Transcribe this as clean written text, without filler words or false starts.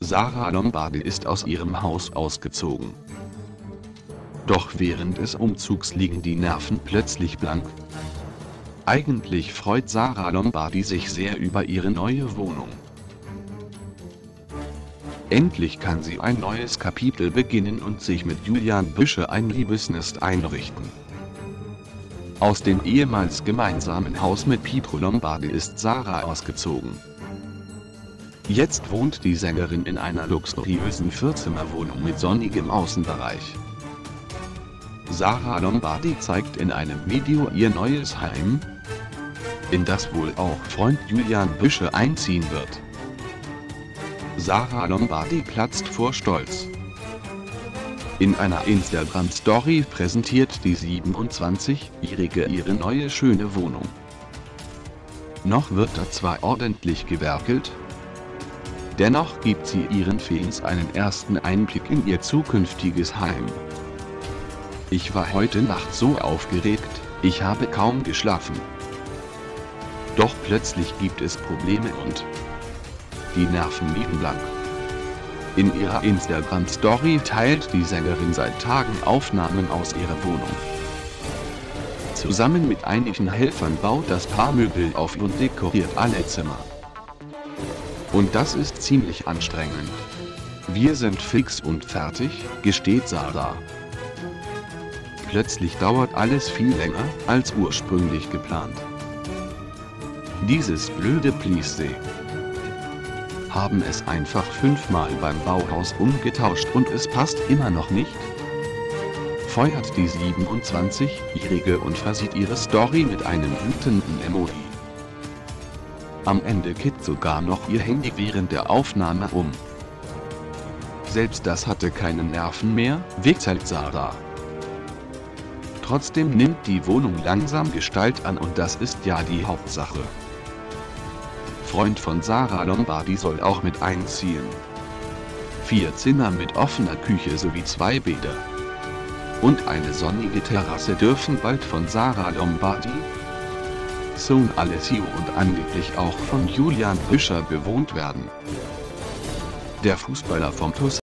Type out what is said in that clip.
Sara Lombardi ist aus ihrem Haus ausgezogen. Doch während des Umzugs liegen die Nerven plötzlich blank. Eigentlich freut Sara Lombardi sich sehr über ihre neue Wohnung. Endlich kann sie ein neues Kapitel beginnen und sich mit Julian Büsche ein Liebesnest einrichten. Aus dem ehemals gemeinsamen Haus mit Pietro Lombardi ist Sara ausgezogen. Jetzt wohnt die Sängerin in einer luxuriösen Vierzimmerwohnung mit sonnigem Außenbereich. Sara Lombardi zeigt in einem Video ihr neues Heim, in das wohl auch Freund Julian Büsche einziehen wird. Sara Lombardi platzt vor Stolz. In einer Instagram-Story präsentiert die 27-Jährige ihre neue schöne Wohnung. Noch wird da zwar ordentlich gewerkelt, dennoch gibt sie ihren Fans einen ersten Einblick in ihr zukünftiges Heim. Ich war heute Nacht so aufgeregt, ich habe kaum geschlafen. Doch plötzlich gibt es Probleme und die Nerven liegen blank. In ihrer Instagram-Story teilt die Sängerin seit Tagen Aufnahmen aus ihrer Wohnung. Zusammen mit einigen Helfern baut das Paar Möbel auf und dekoriert alle Zimmer. Und das ist ziemlich anstrengend. Wir sind fix und fertig, gesteht Sara. Plötzlich dauert alles viel länger, als ursprünglich geplant. Dieses blöde Plissé haben es einfach 5-mal beim Bauhaus umgetauscht und es passt immer noch nicht? Feuert die 27-Jährige und versieht ihre Story mit einem wütenden Emoji. Am Ende kippt sogar noch ihr Handy während der Aufnahme um. Selbst das hatte keine Nerven mehr, wechselt Sara. Trotzdem nimmt die Wohnung langsam Gestalt an und das ist ja die Hauptsache. Freund von Sara Lombardi soll auch mit einziehen. 4 Zimmer mit offener Küche sowie 2 Bäder. Und eine sonnige Terrasse dürfen bald von Sara Lombardi, Sohn Alessio und angeblich auch von Julian Büsche bewohnt werden. Der Fußballer vom TuS